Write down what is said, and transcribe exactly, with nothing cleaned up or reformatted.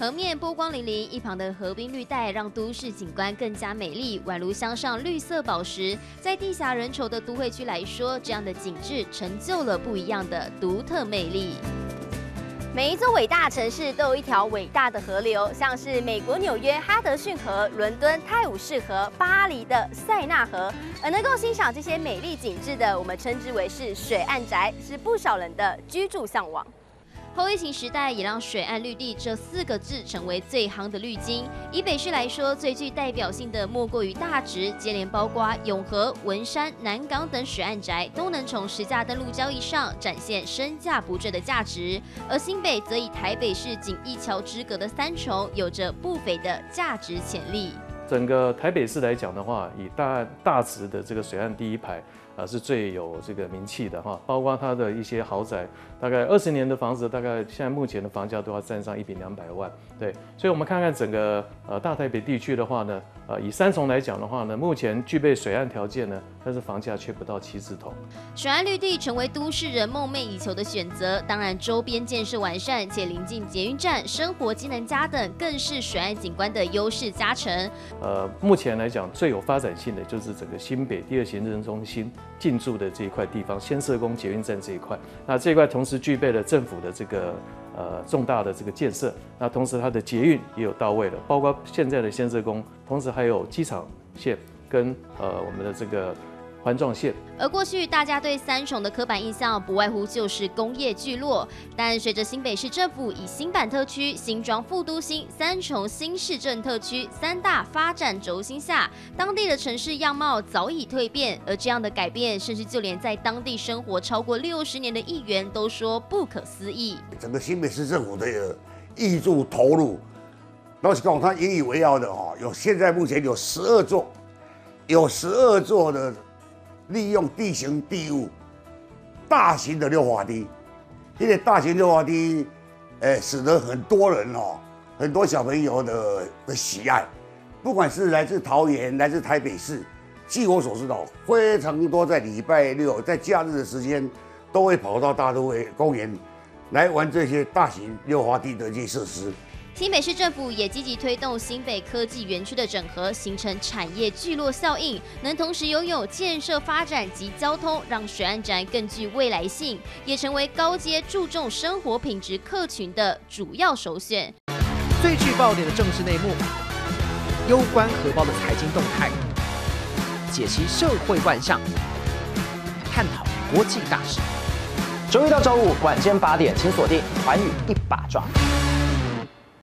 河面波光粼粼，一旁的河滨绿带让都市景观更加美丽，宛如镶上绿色宝石。在地狭人稠的都会区来说，这样的景致成就了不一样的独特魅力。 每一座伟大城市都有一条伟大的河流，像是美国纽约哈德逊河、伦敦泰晤士河、巴黎的塞纳河。而能够欣赏这些美丽景致的，我们称之为是水岸宅，是不少人的居住向往。 后疫情时代也让水岸绿地这四个字成为最夯的滤镜。以北市来说，最具代表性的莫过于大直，接连包括永和、文山、南港等水岸宅，都能从实价登录交易上展现身价不坠的价值。而新北则以台北市仅一桥之隔的三重，有着不菲的价值潜力。 整个台北市来讲的话，以大大直的这个水岸第一排。 啊，是最有这个名气的哈，包括它的一些豪宅，大概二十年的房子，大概现在目前的房价都要占上一平两百万，对，所以我们看看整个呃大台北地区的话呢，呃以三重来讲的话呢，目前具备水岸条件呢，但是房价却不到七字头。 水岸绿地成为都市人梦寐以求的选择，当然周边建设完善且临近捷运站、生活机能佳等，更是水岸景观的优势加成。 呃，目前来讲最有发展性的就是整个新北第二行政中心。 进驻的这一块地方，先社宫捷运站这一块，那这一块同时具备了政府的这个呃重大的这个建设，那同时它的捷运也有到位了，包括现在的先社宫，同时还有机场线跟呃我们的这个环状线。 而过去大家对三重的刻板印象不外乎就是工业聚落，但随着新北市政府以新版特区、新庄副都心、三重新市镇特区三大发展轴心下，当地的城市样貌早已蜕变。而这样的改变，甚至就连在当地生活超过六十年的议员都说不可思议。 整个新北市政府的挹注投入，老实讲，它引以为傲的哈，有现在目前有十二座，有十二座的。 利用地形地物，大型的溜滑梯，这些大型溜滑梯，呃，使得很多人哦，很多小朋友的的喜爱，不管是来自桃园、来自台北市，据我所知道，非常多在礼拜六、在假日的时间，都会跑到大都会公园来玩这些大型溜滑梯的这些设施。 新北市政府也积极推动新北科技园区的整合，形成产业聚落效应，能同时拥有建设发展及交通，让水岸宅更具未来性，也成为高阶注重生活品质客群的主要首选。 最具爆点的政治内幕，攸关荷包的财经动态，解析社会万象，探讨国际大事。 周一到周五晚间八点，请锁定《寰宇一把抓》。